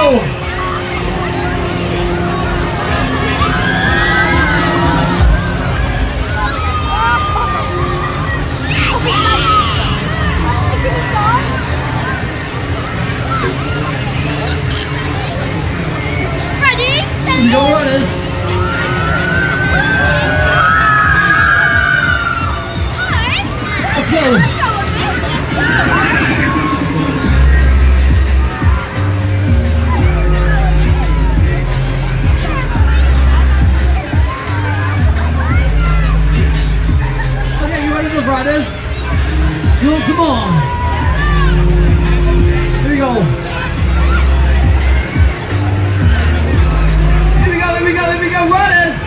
go. Ready? Go runners. Let's go. Riders, do it some more. Here we go. Here we go, here we go, here we go, runners.